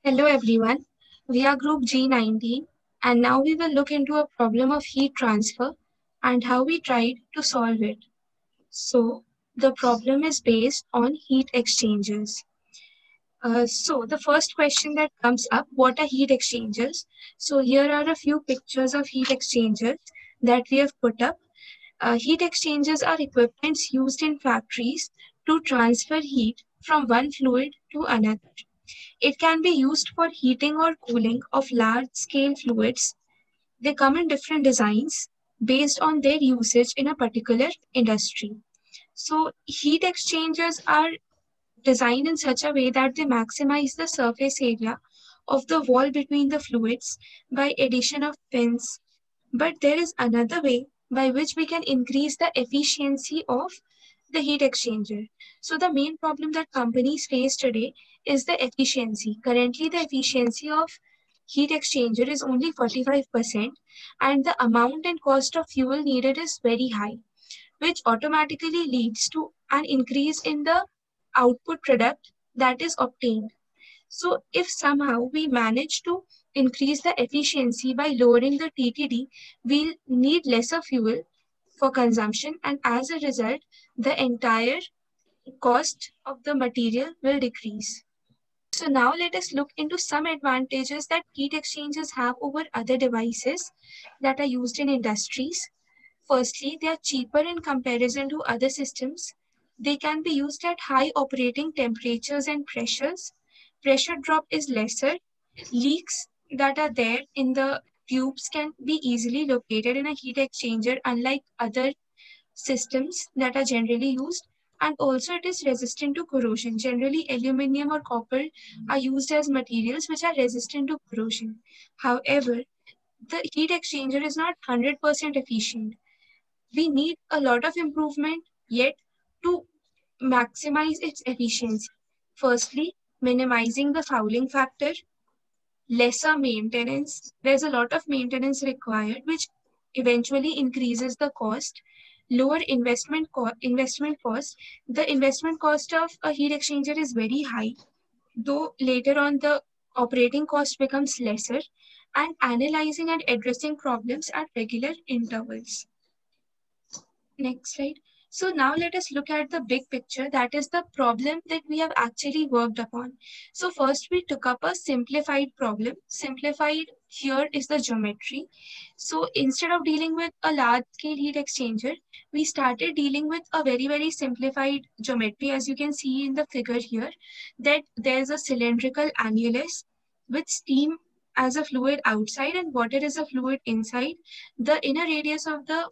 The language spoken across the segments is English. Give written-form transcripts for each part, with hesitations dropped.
Hello everyone, we are group G19 and now we will look into a problem of heat transfer and how we tried to solve it. So the problem is based on heat exchangers. So the first question that comes up, what are heat exchangers? So here are a few pictures of heat exchangers that we have put up. Heat exchangers are equipments used in factories to transfer heat from one fluid to another. It can be used for heating or cooling of large-scale fluids. They come in different designs based on their usage in a particular industry. So heat exchangers are designed in such a way that they maximize the surface area of the wall between the fluids by addition of fins. But there is another way by which we can increase the efficiency of the heat exchanger. So the main problem that companies face today is the efficiency. Currently, the efficiency of heat exchanger is only 45% and the amount and cost of fuel needed is very high, which automatically leads to an increase in the output product that is obtained. So if somehow we manage to increase the efficiency by lowering the TTD, we'll need lesser fuel for consumption and as a result, the entire cost of the material will decrease. So now let us look into some advantages that heat exchangers have over other devices that are used in industries. Firstly, they are cheaper in comparison to other systems. They can be used at high operating temperatures and pressures. Pressure drop is lesser. Leaks that are there in the tubes can be easily located in a heat exchanger, unlike other systems that are generally used. And also it is resistant to corrosion. Generally, aluminum or copper are used as materials which are resistant to corrosion. However, the heat exchanger is not 100% efficient. We need a lot of improvement yet to maximize its efficiency. Firstly, minimizing the fouling factor, lesser maintenance. There's a lot of maintenance required, which eventually increases the cost. Lower investment cost. The investment cost of a heat exchanger is very high, though later on the operating cost becomes lesser, and analyzing and addressing problems at regular intervals. Next slide. So now let us look at the big picture, that is the problem that we have actually worked upon. So first we took up a simplified problem. Simplified here is the geometry. So instead of dealing with a large scale heat exchanger, we started dealing with a very simplified geometry. As you can see in the figure here, that there's a cylindrical annulus with steam as a fluid outside and water is a fluid inside. The inner radius of the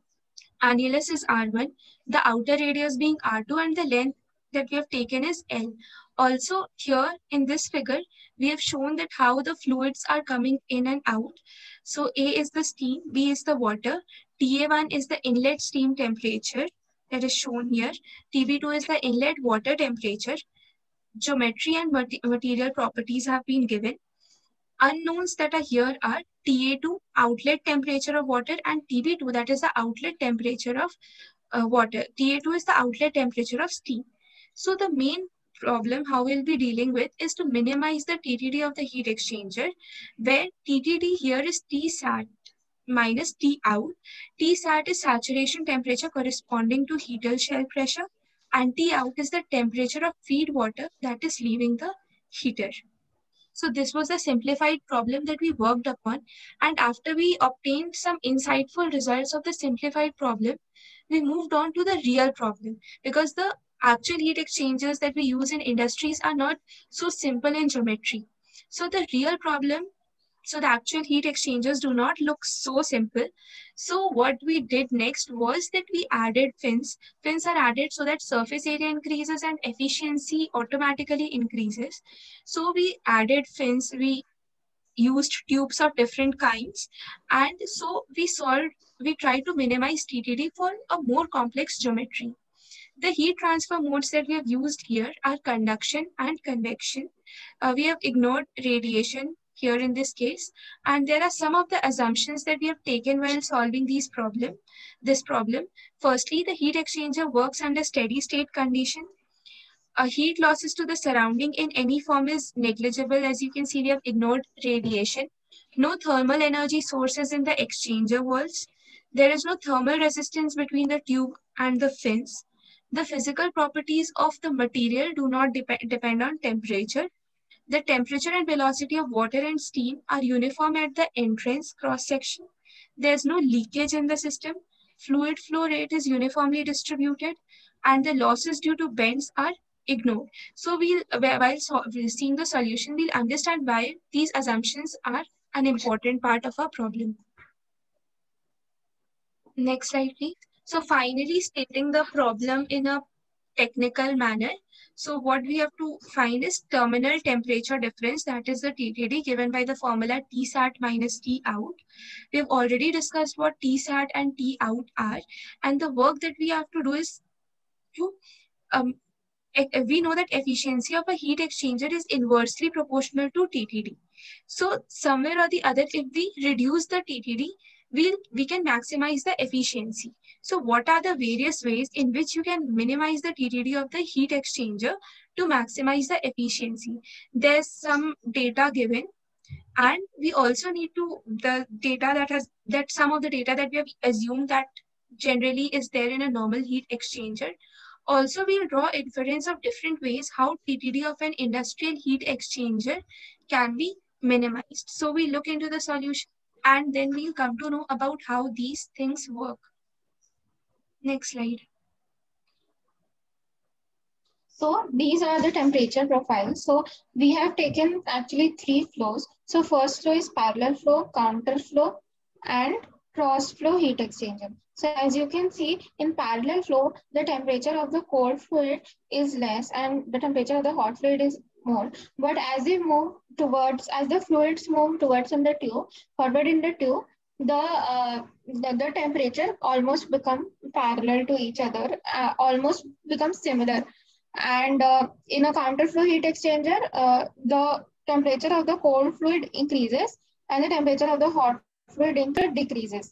annulus is R1, the outer radius being R2, and the length that we have taken is L. Also, here in this figure, we have shown that how the fluids are coming in and out. So A is the steam, B is the water, TA1 is the inlet steam temperature that is shown here, TB2 is the inlet water temperature. Geometry and material properties have been given. Unknowns that are here are TA2, outlet temperature of water, and TB2, that is the outlet temperature of water. TA2 is the outlet temperature of steam. So the main problem how we'll be dealing with is to minimize the TTD of the heat exchanger, where TTD here is Tsat minus T out. Tsat is saturation temperature corresponding to heater shell pressure, and T out is the temperature of feed water that is leaving the heater. So this was a simplified problem that we worked upon. And after we obtained some insightful results of the simplified problem, we moved on to the real problem, because the actual heat exchangers that we use in industries are not so simple in geometry. So the real problem, so the actual heat exchangers do not look so simple. So what we did next was that we added fins. Fins are added so that surface area increases and efficiency automatically increases. So we added fins, we used tubes of different kinds, and so we tried to minimize TTD for a more complex geometry. The heat transfer modes that we have used here are conduction and convection. We have ignored radiation here in this case, and there are some of the assumptions that we have taken while solving this problem. Firstly, the heat exchanger works under steady state condition. Heat losses to the surrounding in any form is negligible. As you can see, we have ignored radiation. No thermal energy sources in the exchanger walls. There is no thermal resistance between the tube and the fins. The physical properties of the material do not depend on temperature. The temperature and velocity of water and steam are uniform at the entrance cross-section. There's no leakage in the system. Fluid flow rate is uniformly distributed, and the losses due to bends are ignored. So while seeing the solution, we'll understand why these assumptions are an important part of our problem. Next slide, please. So finally, stating the problem in a technical manner. So what we have to find is terminal temperature difference, that is the TTD, given by the formula Tsat minus Tout. We have already discussed what Tsat and Tout are, and the work that we have to do is to we know that efficiency of a heat exchanger is inversely proportional to TTD. So somewhere or the other, if we reduce the TTD, we can maximize the efficiency. So what are the various ways in which you can minimize the TTD of the heat exchanger to maximize the efficiency? There's some data given, and we also need to, the data that some of the data that we have assumed that generally is there in a normal heat exchanger. Also, we'll draw inference of different ways how TTD of an industrial heat exchanger can be minimized. So we look into the solution, and then we'll come to know about how these things work. Next slide. So these are the temperature profiles. So we have taken actually 3 flows. So first flow is parallel flow, counter flow, and cross flow heat exchanger. So as you can see, in parallel flow, the temperature of the cold fluid is less and the temperature of the hot fluid is more. But as they move towards, as the fluids move towards in the tube, forward in the tube, the temperature almost become parallel to each other, almost becomes similar. And in a counter flow heat exchanger, the temperature of the cold fluid increases and the temperature of the hot fluid decreases.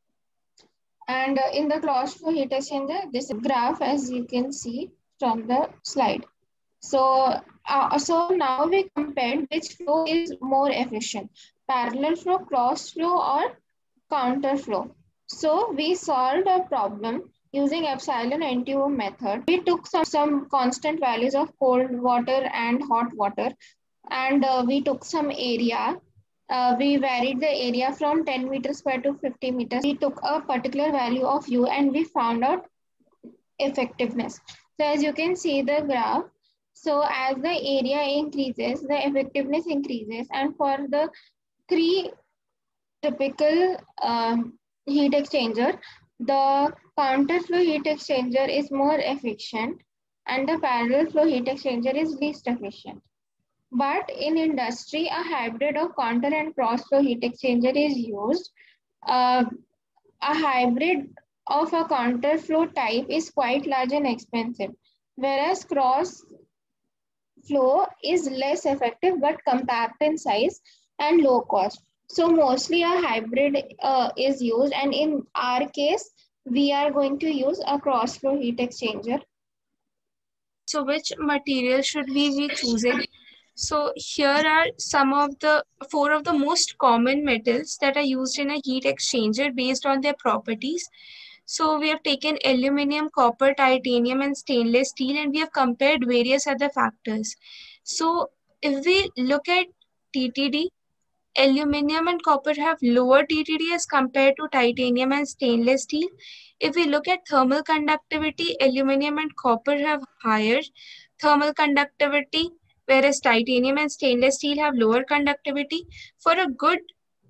And in the cross flow heat exchanger, this graph, as you can see from the slide. So now we compared which flow is more efficient, parallel flow, cross flow, or counter flow. So we solved a problem using epsilon NTU method. We took some constant values of cold water and hot water, and we took some area. We varied the area from 10 meters square to 50 meters. We took a particular value of U and we found out effectiveness. So as you can see the graph, so as the area increases, the effectiveness increases. And for the 3 typical heat exchanger, the counter flow heat exchanger is more efficient and the parallel flow heat exchanger is least efficient. But in industry, a hybrid of counter and cross flow heat exchanger is used. A hybrid of a counter flow type is quite large and expensive, whereas cross flow is less effective but compact in size and low cost. So mostly a hybrid is used, and in our case, we are going to use a cross flow heat exchanger. So which material should we be choosing? So here are some of the 4 of the most common metals that are used in a heat exchanger based on their properties. So we have taken aluminum, copper, titanium, and stainless steel, and we have compared various other factors. So if we look at TTD, aluminum and copper have lower TTD as compared to titanium and stainless steel. If we look at thermal conductivity, aluminum and copper have higher thermal conductivity, whereas titanium and stainless steel have lower conductivity. For a good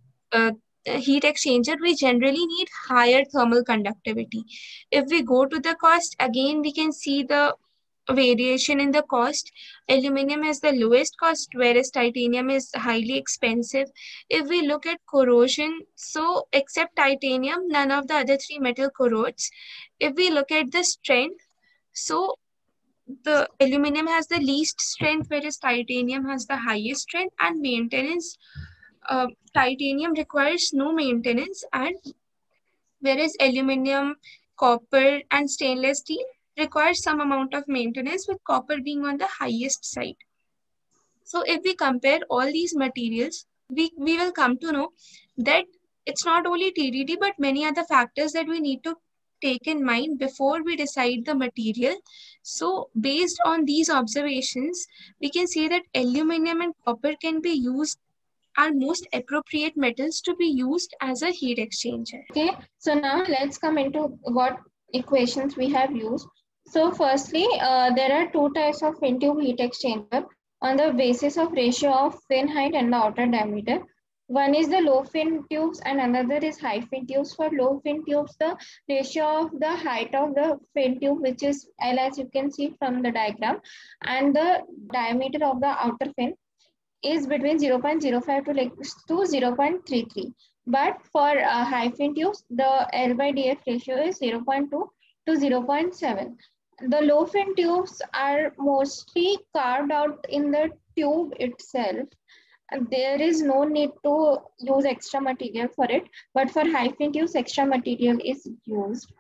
heat exchanger, we generally need higher thermal conductivity. If we go to the cost, again, we can see the variation in the cost. Aluminum has the lowest cost, whereas titanium is highly expensive. If we look at corrosion, so except titanium, none of the other 3 metal corrodes. If we look at the strength, so the aluminum has the least strength, whereas titanium has the highest strength, and maintenance, titanium requires no maintenance, and whereas aluminum, copper, and stainless steel requires some amount of maintenance, with copper being on the highest side. So if we compare all these materials, we will come to know that it's not only TDD, but many other factors that we need to take in mind before we decide the material. So based on these observations, we can say that aluminum and copper can be used, are most appropriate metals to be used as a heat exchanger. Okay, so now let's come into what equations we have used. So firstly, there are two types of fin tube heat exchanger on the basis of ratio of fin height and the outer diameter. One is the low fin tubes and another is high fin tubes. For low fin tubes, the ratio of the height of the fin tube, which is L as you can see from the diagram, and the diameter of the outer fin is between 0.05 to 0.33. But for high fin tubes, the L by DF ratio is 0.2 to 0.7. The low fin tubes are mostly carved out in the tube itself. There is no need to use extra material for it, but for high fin tubes, extra material is used.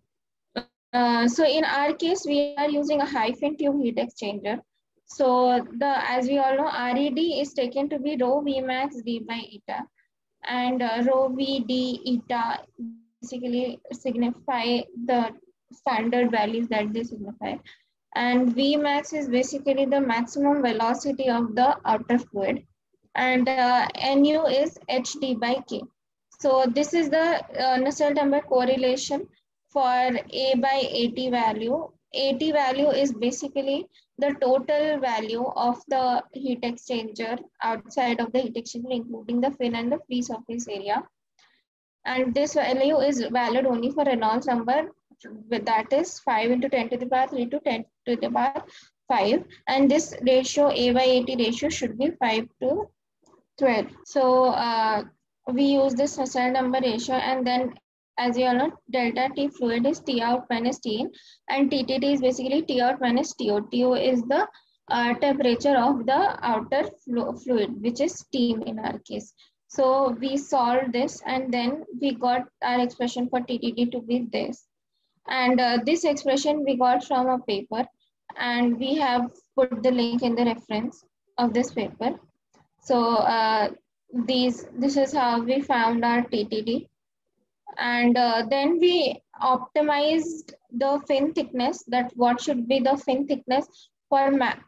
So in our case, we are using a high fin tube heat exchanger. So as we all know, RED is taken to be rho Vmax D by eta, and rho V D eta basically signify the standard values that they signify. And Vmax is basically the maximum velocity of the outer fluid, and Nu is HD by K. So this is the Nusselt number correlation for A by AT value. AT value is basically the total value of the heat exchanger outside of the heat exchanger, including the fin and the free surface area. And this value is valid only for Reynolds number, that is 5 into 10 to the power 3 to 10 to the power 5. And this ratio, A by AT ratio, should be 5 to 12. So we use this Nusselt number ratio, and then as you all know, delta T fluid is T out minus T in, and TTT is basically T out minus TO. TO is the temperature of the outer fluid, which is steam in our case. So we solved this, and then we got our expression for TTT to be this. And this expression we got from a paper, and we have put the link in the reference of this paper. So this is how we found our TTD. And then we optimized the fin thickness, that what should be the fin thickness for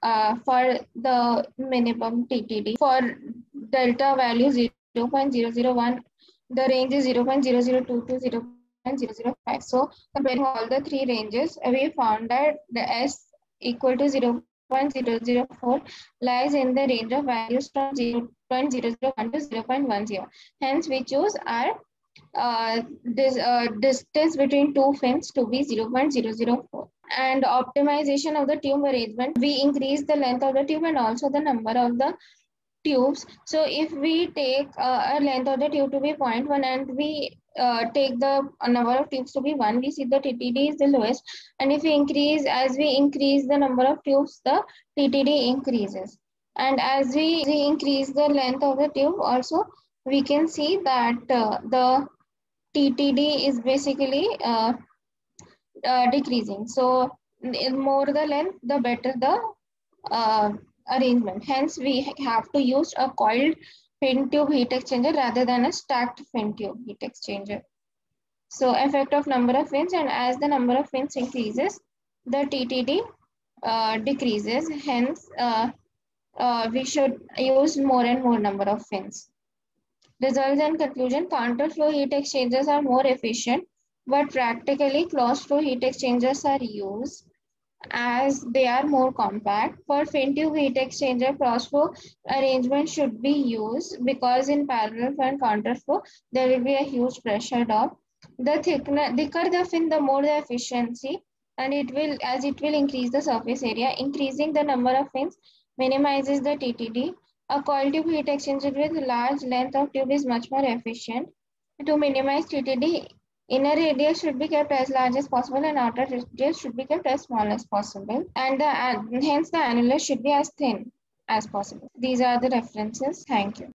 the minimum TTD. For delta value 0.001, the range is 0.002 to 0.005. So comparing all the three ranges, we found that the S equal to 0.004 lies in the range of values from 0.001 to 0.10. Hence, we choose our distance between two fins to be 0.004. And optimization of the tube arrangement, we increase the length of the tube and also the number of the tubes. So if we take a length of the tube to be 0.1 and we take the number of tubes to be 1, we see the TTD is the lowest. And if we as we increase the number of tubes, the TTD increases. And as we increase the length of the tube also, we can see that the TTD is basically decreasing. So the more the length, the better the arrangement. Hence, we have to use a coiled fin tube heat exchanger rather than a stacked fin tube heat exchanger. So effect of number of fins, and as the number of fins increases, the TTD decreases. Hence, we should use more and more number of fins. Results and conclusion: counterflow heat exchangers are more efficient, but practically closed flow heat exchangers are used as they are more compact. For fin tube heat exchanger, cross flow arrangement should be used because in parallel flow and counterflow, there will be a huge pressure drop. The thicker the fin, the more the efficiency, and it will increase the surface area. Increasing the number of fins minimizes the TTD. A coil tube heat exchanger with large length of tube is much more efficient. To minimize TTD, inner radius should be kept as large as possible and outer radius should be kept as small as possible. And hence the annulus should be as thin as possible. These are the references. Thank you.